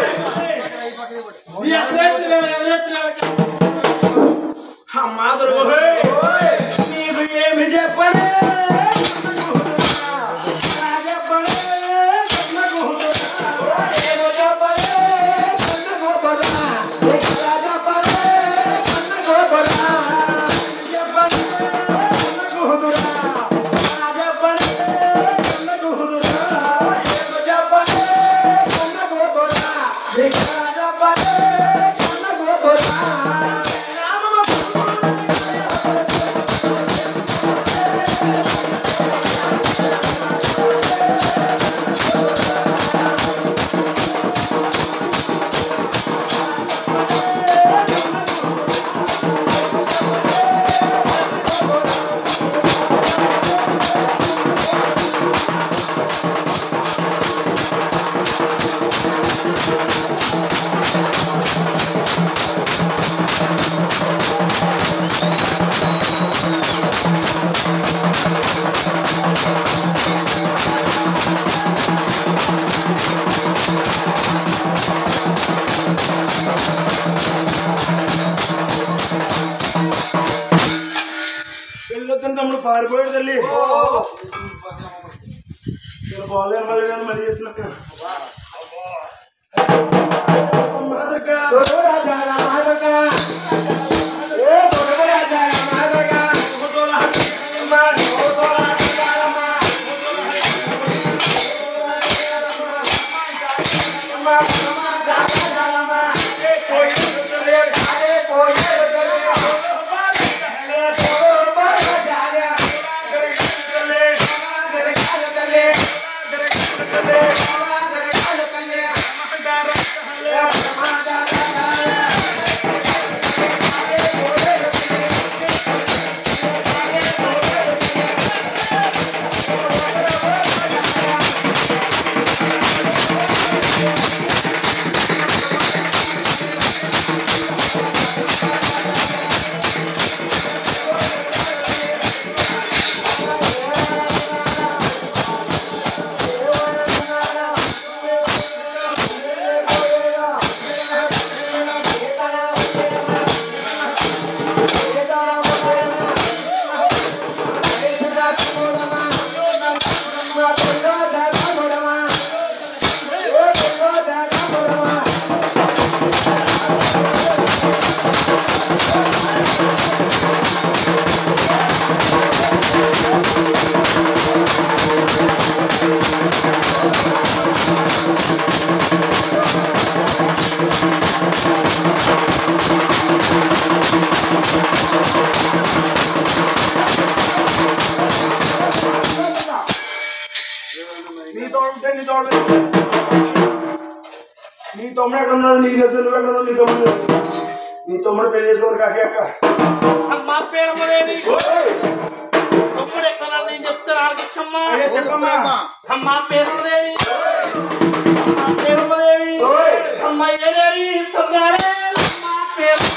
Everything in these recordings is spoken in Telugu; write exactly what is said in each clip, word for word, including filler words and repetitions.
పారిపోయాడు తల్లి బాగాలేదు మళ్ళీ కానీ మళ్ళీ చేస్తున్నా నీ తమ్ముడు ఎక్కడ ఉన్నాడు నీ తెలుసు నువ్వు ఎక్కడ ఉన్నావు నీ తమ్ముడు నీ తమ్ముడు పెళ్లి చేసుకోవాలి కాకి అక్క మా పేరమ్మదేవి తమ్ముడు ఎక్కడ నేను చెప్తాను ఆలోచించమ్మా చెప్పమ్మా అమ్మా పేరమ్మదేవి అమ్మా పేరమ్మదేవి అమ్మ ఏదేవి సంగారే అమ్మా పేరమ్మ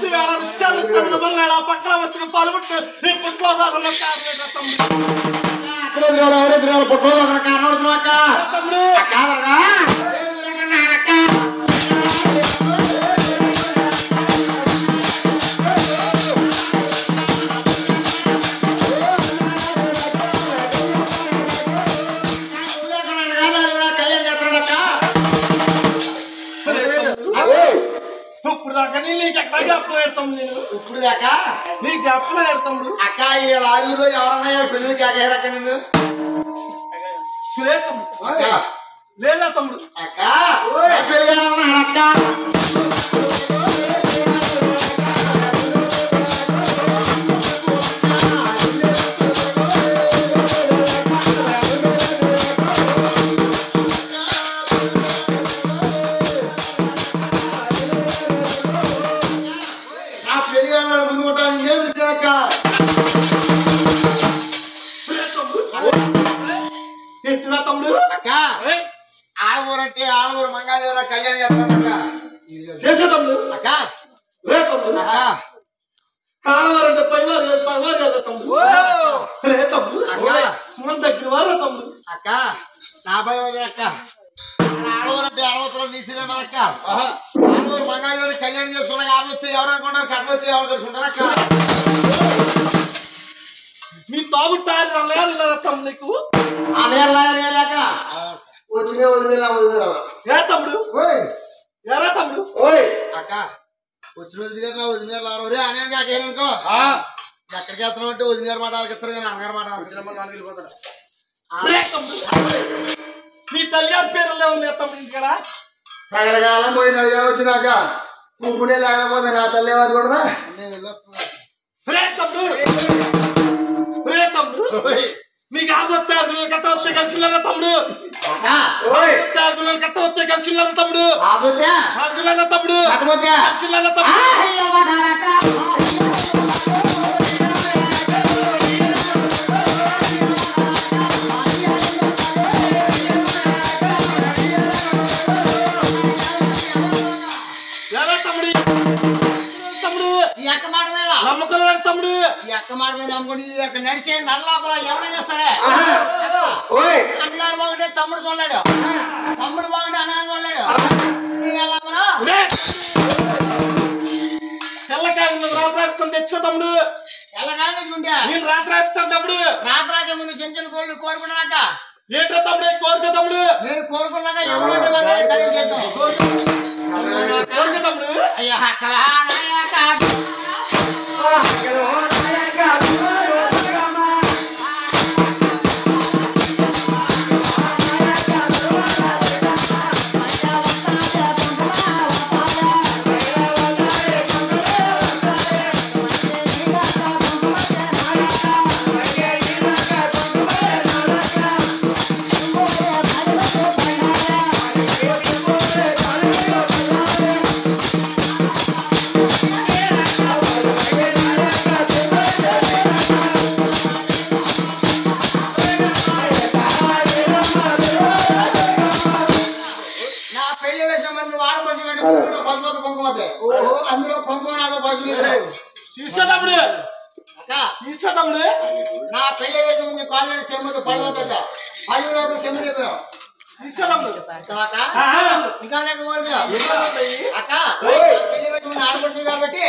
వేళ రుచాలు చందమల్లాడ పక్కన వచ్చిన పాల్గొట్టు నీ పుట్లో కాకుండా తమ్ముడు పుట్లో కారణం తమ్ముడు కాదరగా ఇప్పుడు దాకా నేను నీకు ఎక్కడ జ్ఞాపకం పెడతాము నేను ఇప్పుడు దాకా నీ జ్ఞాపకం పెడతాముడు అక్క ఈ లారీలో ఎవరన్నా పెళ్లి కాక నిన్ను లేదు తమ్ముడు లేదా తమ్ముడు అక్క పెళ్ళి అక్క ఎత్తున్నా తమ్ముడు అక్క ఆలమూరంటే ఆలమూరు మంగాదేవర కళ్యాణ్ చేస్తాడక్క చేసే తమ్ముడు అక్క లే తమ్ముడు అక్క కాలవారంటే పైవారు కాదు పైవారు కదా తమ్ముడు లే తమ్ముడు మన దగ్గర వారా తమ్ముడు అక్క నా భయం వదిలే అక్క ఆడవరంటే అడవసరం నీసిరేనా అక్క ఆలమూరు మంగాదేవర కళ్యాణ్ చేసుకున్నా ఆమెస్తే ఎవరు అనుకుంటారు కట్టవస్తే ఎవరు కలుసుకుంటారు అక్క మీ తాగుట్టారు అన్నయ్య తమ్ముడు నీకు వచ్చినే వదిలేలా వదిలేరా ఏ తమ్ముడు ఎరా తమ్ముడు అక్క వచ్చిన వదిలి గారు వదిలి గారు ఎవరు అనే కాకేనుకో ఎక్కడికి వెళ్తున్నావు అంటే వదిలి గారు మాట వాళ్ళకి ఇస్తారు కానీ అన్నగారు మాట లే తమ్ముడు మీ తల్లి పేరులే ఉంది తమ్ముడు ఇంటికాడ సగలకాలం పోయిన వచ్చినాక ఇప్పుడే లేకపోతే నా తల్లి ఏమది కూడా నేను వెళ్ళొస్తున్నా లే తమ్ముడు లే తమ్ముడు మీకు ఆగొత్తారు కట్ట వస్తే కలిసి తమ్ముడు కట్ట వస్తే కలిసి తమ్ముడు ఆగులన్న తమ్ముడు కలిసి తమ్ముడు ఎలా తమ్ముడు తమ్ముడు ఈ అక్క మాట మీద నమ్మకం తమ్ముడు ఈ అక్క మాట మీద నమ్ముకుని ఈ అక్క నడిచే నల్లోపల ఎవడైనా సరే అన్నగారు బాగుంటే తమ్ముడు చూడలేడు తమ్ముడు బాగుంటే అన్నగారు చూడలేడు తెల్లకాయ రాత్రి రాస్తాను తెచ్చో తమ్ముడు ఎలాగైనా ఉంటే నేను రాత్రి రాస్తాను తమ్ముడు రాత్రాజ ముందు చిన్న చిన్న కోళ్ళు కోరుకున్నాక ఏంటో తమ్ముడు కోరుకో తమ్ముడు నేను కోరుకున్నాక ఎవరుంటే మాకు కలిసేద్దాం కోరుకో తమ్ముడు అయ్యా అక్కడ అందులో కుంకుమ నాకు బదులు తీసుకో తమ్ముడు అక్క తీసుకో తమ్ముడు నా పెళ్లి వేసి ముందు కాళ్ళు సెమ్మది పడవద్ద పళ్ళు సెమ్ము చెప్పాను తీసుకో తమ్ముడు ఇంకా నాకు కోరిక అక్క పెళ్లి వేసి ముందు ఆడపడుతుంది కాబట్టి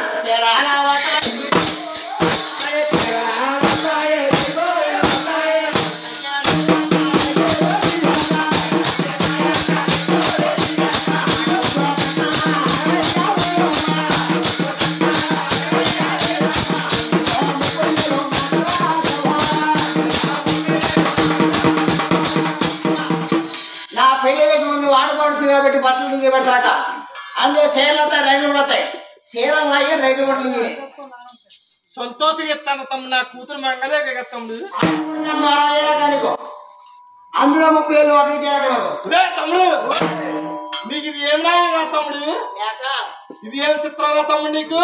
నా పెళ్లి వేసి ముందు ఆడపడుతుంది కాబట్టి బట్టలు దిగి పెడతాక అందులో చీరలు వస్తాయి రైతులు పడతాయి చీరలు లాగే రైతులు బట్టలు దిగి సంతోషంగా ఇస్తాను తమ్ముడు నా కూతురు మంగదే కదా తమ్ముడు కనుకో అందులో ముప్పై ఏళ్ళు ఒకటి చేయగలదు తమ్ముడు నీకు ఇది ఏం రాయం రా తమ్ముడు ఇది ఏం చిత్రం రా తమ్ముడు నీకు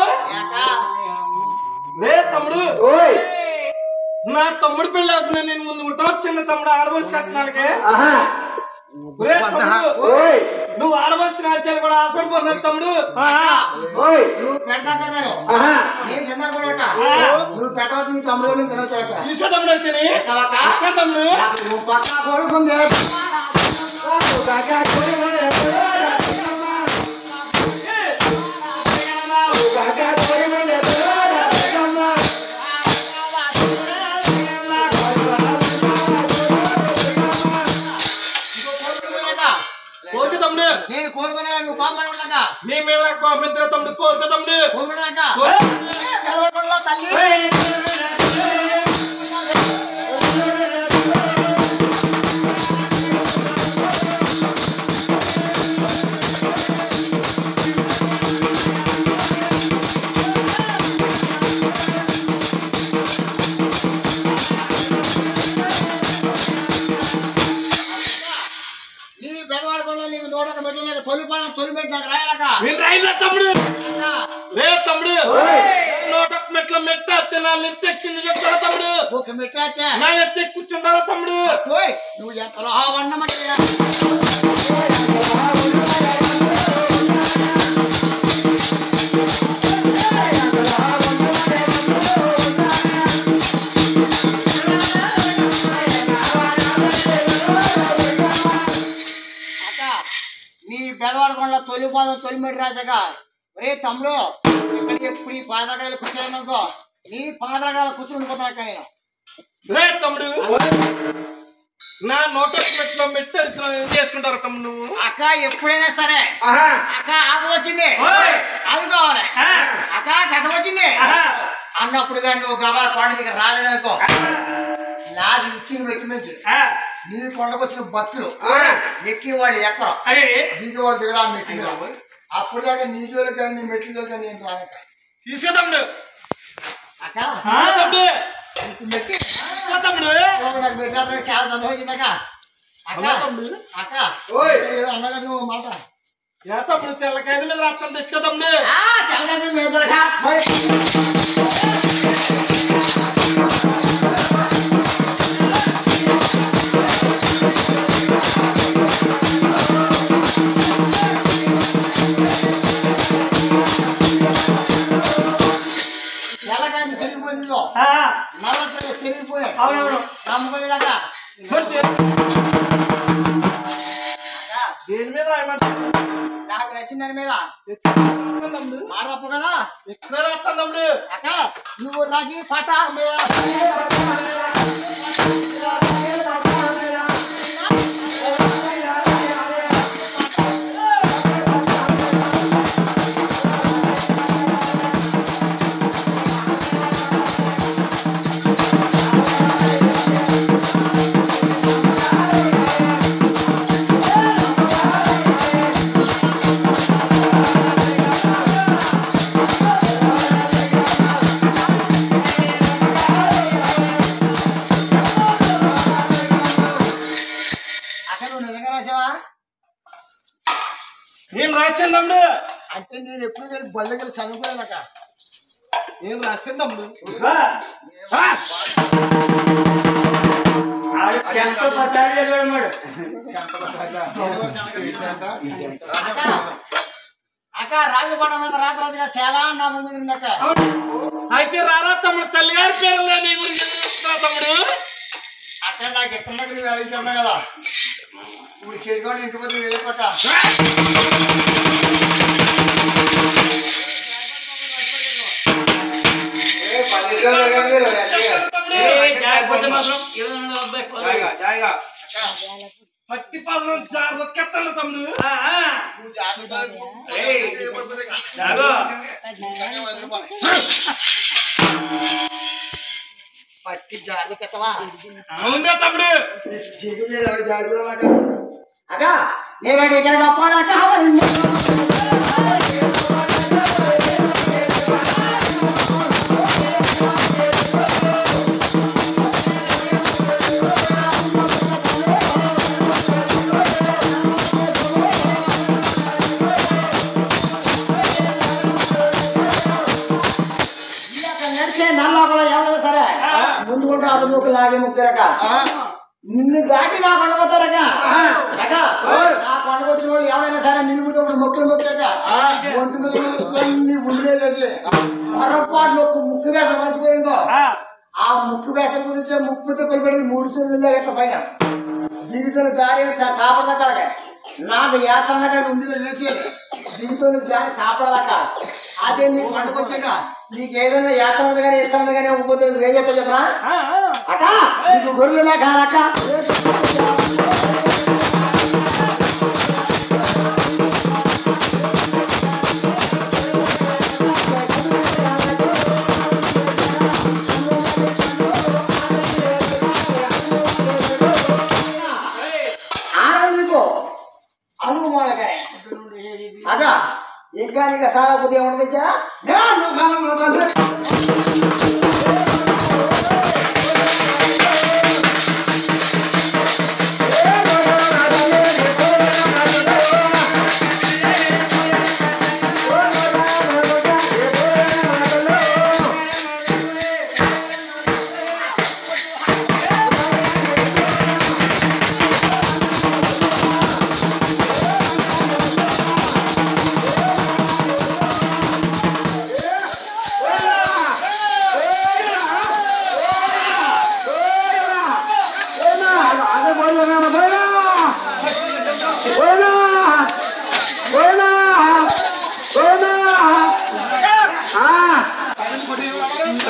రే తమ్ముడు నా తమ్ముడు పెళ్ళి అవుతుంది నేను ముందు ఉంటా చిన్న తమ్ముడు ఆడవలసి కట్టినాలకే రే తమ్ముడు నువ్వు ఆడవలసిన ఆచార్య కూడా ఆశపడిపోతున్నావు తమ్ముడు. ఓయ్ నువ్వు పెడతా కదా ఆహా నేను తిన్నా కూడా నువ్వు పెట్టవచ్చు నీ తమ్ముడు తినొచ్చాక తీసుకో తమ్ముడు అయితేనే తమ్ముడు నువ్వు పక్క కొడుకుంది కోరిక తమ్ముడు నేను కోరుకునే నువ్వు కాపాడుకుంటా నీ మీద మిత్ర తమ్ముడు కోరిక తమ్ముడు కోరుకున్నాక తల్లి తమ్ముడు నోట మెట్ల మెట్ట తినాలి తెచ్చింది చెప్తారా తమ్ముడు ఒక మెట్ట నా ఎత్తి కూర్చుంటారా తమ్ముడు నువ్వు ఎంత వన్నమంటే నీ పెదవాడకుండా తొలి పాదం తొలి మెట్టు రాసాక రే తమ్ముడు ఇక్కడికి ఎప్పుడు ఈ పాదరకాయలు కూర్చోనుకో నీ పాదరకాయలు కూర్చుని పోతాక నేను రే తమ్ముడు నా నోట మెట్లో మెట్టు ఏం చేసుకుంటారు తమ్ముడు నువ్వు అక్క ఎప్పుడైనా సరే అక్క ఆకు వచ్చింది అది కావాలి అక్క కట్ట వచ్చింది అన్నప్పుడు కానీ నువ్వు గబాల కొండ దగ్గర రాలేదనుకో నాది ఇచ్చిన మెట్టు నుంచి నీ కొండకు వచ్చిన భక్తులు ఎక్కి వాళ్ళు ఎక్కడం దిగి వాళ్ళ దగ్గర ఆ మెట్టు మీద అప్పుడు దాకా నీ జోలికి కానీ నీ మెట్లు జోలికి నేను రానక్క తీసుకో తమ్ముడు అక్క తమ్ముడు మెట్టి తమ్ముడు నాకు మెట్లు చాలా సంతోషం వచ్చిందక్క అక్క అక్క అన్నగా నువ్వు మాట ఏ తమ్ముడు తెల్లకాయ మీద రక్తం తెచ్చుకో తమ్ముడు తెల్లగా మేము చెరిగిపోయిందో నల్ల చెరిగిపోయాడు నమ్ముకోలేదాకా దేని మీద రాయమంటారు నాకు నచ్చిన దాని మీద మారప్పు కదా ఎక్కువ రాస్తాను తమ్ముడు అక్క నువ్వు రాగి పటా మీద నేను రాశాను తమ్ముడు అంటే నేను ఎప్పుడు వెళ్ళి బళ్ళకి చదువుకోలేక నేను రాశాను తమ్ముడు అక్క రాజుపాట మీద రాత్రి చాలా నామం మీద ఉందక్క అయితే రారా తమ్ముడు తల్లిగారి పేరు నీ గురించి తమ్ముడు అక్కడ నాకు ఎక్కడ నువ్వు వెళ్తున్నా కదా ఇప్పుడు చేసుకోండి ఇంటి పోతే వెళ్ళిపోత పట్టి పాదం జారు ఒక్కెత్తాను తమ్ముడు పట్టి జాగ్రత్త పెట్టవా అవునా తమ్ముడు అక్క నేను ఇక్కడ గొప్ప నడిచే నల్ల కూడా ఎవరు సరే ముందు కూడా అది ముక్కు లాగే ముక్కరక నిన్ను దాటి నా కొండగొట్టారక అక్క నా కొండగొచ్చిన వాళ్ళు ఎవరైనా సరే నిన్ను కూడా మొక్కలు మొక్కాక ఒంటి మీద అన్ని ఉండిలేదేసి పొరపాటు ఒక ముక్కు వేసం మర్చిపోయిందో ఆ ముక్కు వేసం గురించి ముక్కుతో పిలిపెడికి మూడు చూడలేదు పైన జీవితంలో దారి కాపడదాక నాకు ఏతనగా ఉండిలో చేసేది జీవితంలో దారి కాపడదాక అదే నీకు పండుగొచ్చాక నీకు ఏదైనా యాత్ర కానీ ఇస్తాను కానీ ఒక్కపోతే ఏ చెప్తా చెప్పరా అక్క నీకు గొర్రెలు కాదక్క ఆడవికో అలుగు మాడకాయ అక్క ఇంకా నీకు సారా కొద్దిగా ఏమన్నా తెచ్చా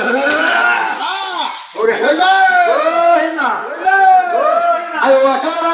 అయ్యో